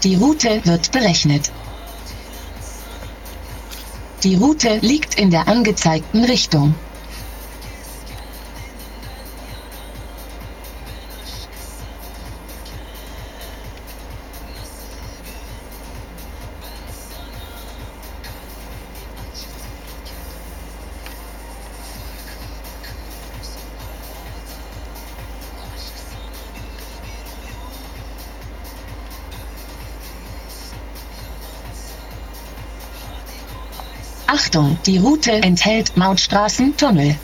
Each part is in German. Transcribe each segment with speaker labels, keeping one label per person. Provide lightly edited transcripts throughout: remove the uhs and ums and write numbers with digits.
Speaker 1: Die Route wird berechnet. Die Route liegt in der angezeigten Richtung. Achtung, die Route enthält Mautstraßen-Tunnel.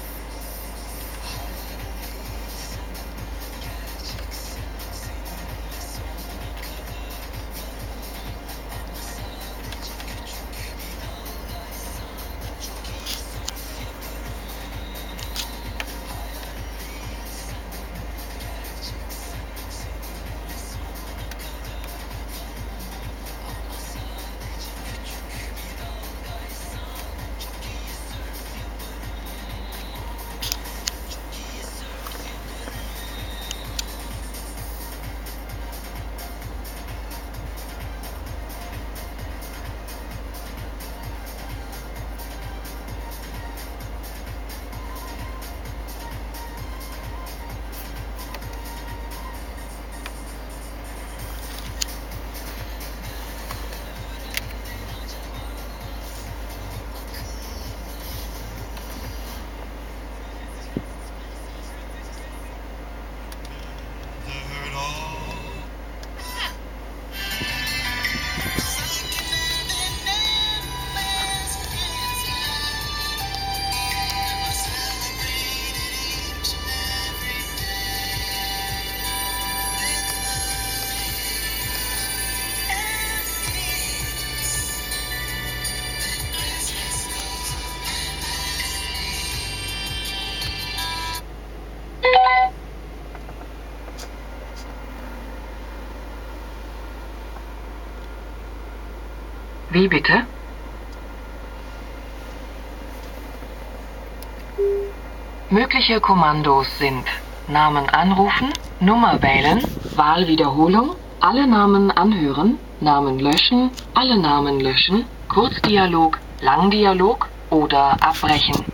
Speaker 2: Wie bitte? Mögliche Kommandos sind Namen anrufen, Nummer wählen, Wahlwiederholung, alle Namen anhören, Namen löschen, alle Namen löschen, Kurzdialog, Langdialog oder abbrechen.